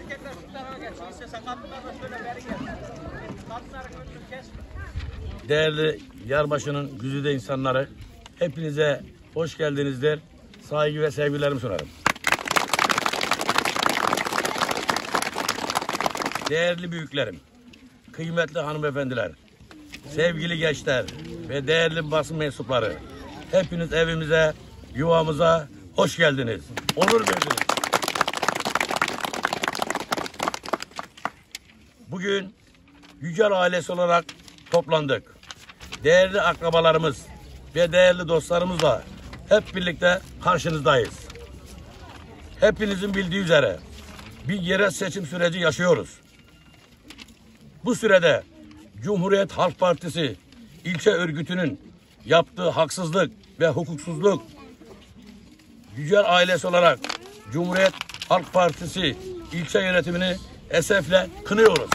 erkekler şu tarafa geçsin. İstersen kadınlar da şöyle beri gelsin. Kadınların önünü kesme. Değerli Yarbaşı'nın güzide insanları, hepinize hoş geldinizler. Saygı ve sevgilerimi sunarım. Değerli büyüklerim, kıymetli hanımefendiler, sevgili gençler ve değerli basın mensupları, hepiniz evimize, yuvamıza hoş geldiniz. Onur verdiniz. Bugün Yücel ailesi olarak toplandık. Değerli akrabalarımız ve değerli dostlarımızla hep birlikte karşınızdayız. Hepinizin bildiği üzere bir yerel seçim süreci yaşıyoruz. Bu sürede Cumhuriyet Halk Partisi ilçe örgütünün yaptığı haksızlık ve hukuksuzluk, Yücel ailesi olarak Cumhuriyet Halk Partisi ilçe yönetimini esefle kınıyoruz.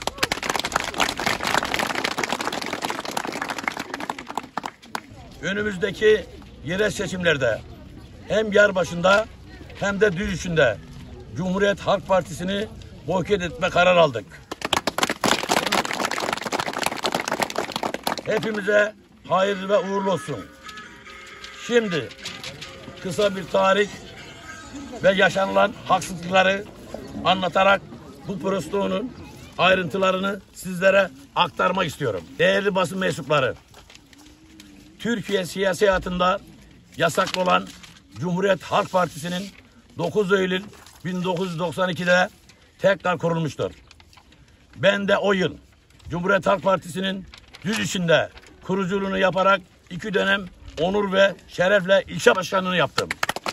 Önümüzdeki yerel seçimlerde hem Yarbaşı'nda hem de Düzüş'ünde Cumhuriyet Halk Partisi'ni boykot etme kararı aldık. Hepimize hayırlı ve uğurlu olsun. Şimdi kısa bir tarih ve yaşanılan haksızlıkları anlatarak bu protesto'nun ayrıntılarını sizlere aktarmak istiyorum. Değerli basın mensupları, Türkiye siyasi hayatında yasaklı olan Cumhuriyet Halk Partisi'nin 9 Eylül 1992'de tekrar kurulmuştur. Ben de o yıl Cumhuriyet Halk Partisi'nin Düzüş'ünde kuruculuğunu yaparak 2 dönem onur ve şerefle ilçe başkanlığını yaptım.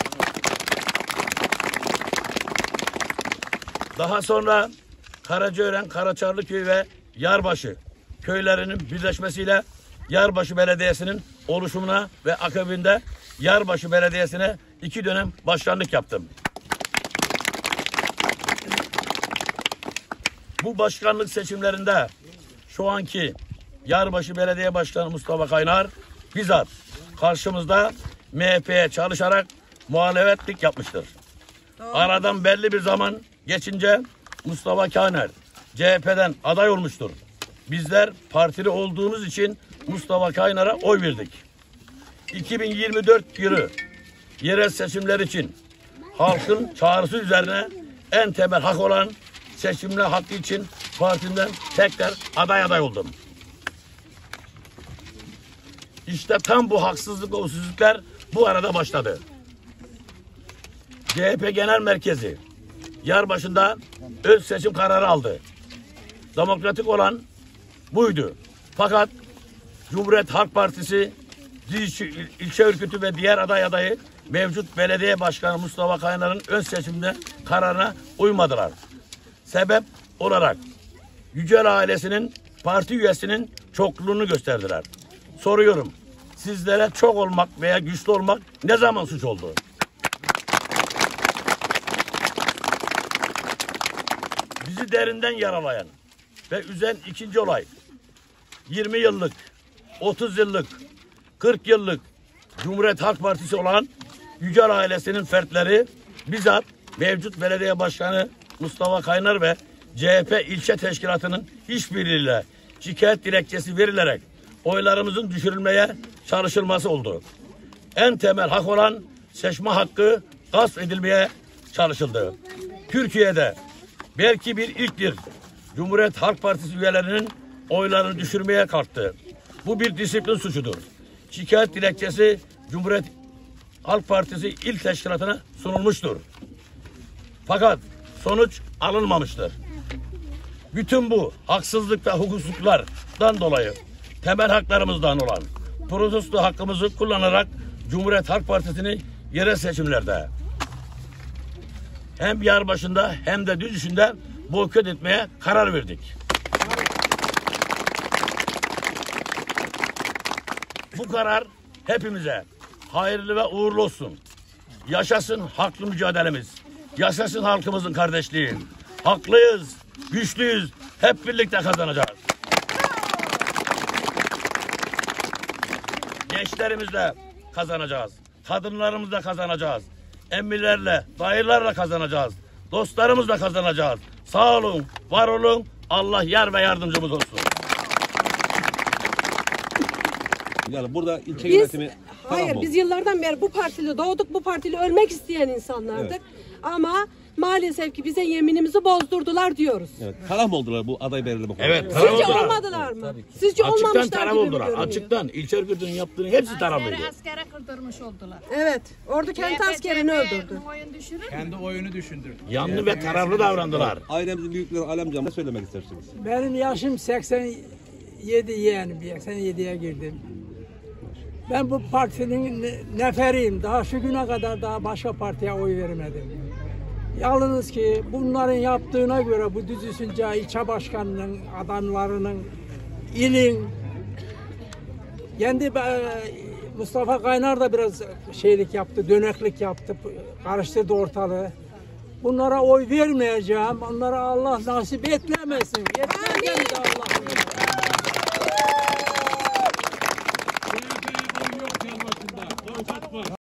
Daha sonra Karacaören, Karaçarlıköy ve Yarbaşı köylerinin birleşmesiyle Yarbaşı Belediyesi'nin oluşumuna ve akabinde Yarbaşı Belediyesi'ne 2 dönem başkanlık yaptım. Bu başkanlık seçimlerinde şu anki Yarbaşı Belediye Başkanı Mustafa Kaynar bizzat karşımızda MHP'ye çalışarak muhalefetlik yapmıştır. Aradan belli bir zaman geçince Mustafa Kaynar CHP'den aday olmuştur. Bizler partili olduğumuz için Mustafa Kaynar'a oy verdik. 2024 yılı yerel seçimler için halkın çağrısı üzerine en temel hak olan seçimler hakkı için partimden tekrar aday oldum. İşte tam bu haksızlık ve usulsüzlükler bu arada başladı. CHP Genel Merkezi Yarbaşı'nda öz seçim kararı aldı. Demokratik olan buydu. Fakat Cumhuriyet Halk Partisi ilçe örgütü ve diğer adayı mevcut belediye başkanı Mustafa Kaynar'ın ön seçimde kararına uymadılar. Sebep olarak Yücel ailesinin parti üyesinin çokluğunu gösterdiler. Soruyorum, sizlere çok olmak veya güçlü olmak ne zaman suç oldu? Bizi derinden yaralayan ve üzen ikinci olay, 20 yıllık, 30 yıllık, 40 yıllık Cumhuriyet Halk Partisi olan Yücel ailesinin fertleri bizzat mevcut belediye başkanı Mustafa Kaynar ve CHP ilçe teşkilatının işbirliğiyle şikayet dilekçesi verilerek oylarımızın düşürülmeye çalışılması oldu. En temel hak olan seçme hakkı gasp edilmeye çalışıldı. Türkiye'de belki bir ilktir. Cumhuriyet Halk Partisi üyelerinin oylarını düşürmeye kalktı. Bu bir disiplin suçudur. Şikayet dilekçesi Cumhuriyet Halk Partisi İl Teşkilatı'na sunulmuştur. Fakat sonuç alınmamıştır. Bütün bu haksızlık ve hukuksuzluklardan dolayı temel haklarımızdan olan protesto hakkımızı kullanarak Cumhuriyet Halk Partisi'ni yerel seçimlerde hem Yarbaşı'nda hem de Düzüş'ünde boykot etmeye karar verdik. Bu karar hepimize hayırlı ve uğurlu olsun. Yaşasın haklı mücadelemiz. Yaşasın halkımızın kardeşliği. Haklıyız, güçlüyüz. Hep birlikte kazanacağız. Gençlerimizle kazanacağız. Kadınlarımızla kazanacağız. Emmilerle, dayılarla kazanacağız. Dostlarımızla kazanacağız. Sağ olun, var olun. Allah yar ve yardımcımız olsun. Yani burada ilçe Biz, yönetimi hayır, biz yıllardan beri bu partili doğduk, bu partili ölmek isteyen insanlardık. Evet. Ama maalesef ki bize yeminimizi bozdurdular diyoruz. evet, taraf mı oldular bu aday belirleme konusunda? Evet, taraf Sizce oldular. olmadılar mı? Sizce Açıktan olmamışlar taraf gibi mi oldular. görünüyor? Açıktan. İlçe örgütünün yaptığını hepsi taraflıydı. Askere kırdırmış oldular. Evet, ordu kent askerini öldürdü. Oyun düşürür. Kendi oyunu düşündürdü. Yanlı ve taraflı davrandılar. Ailemizin büyükleri Alemcan ne söylemek istersiniz? Benim yaşım 87 yeğenim, 87'ye girdim. Ben bu partinin neferiyim. Daha şu güne kadar daha başka partiye oy vermedim. Yalnız ki bunların yaptığına göre bu Düzüsünce ilçe başkanının adamlarının ilin kendi Mustafa Kaynar da biraz şeylik yaptı, döneklik yaptı, karıştırdı ortalığı. Bunlara oy vermeyeceğim. Onlara Allah nasip etmesin. Etmeyeceğim de Allah'ım.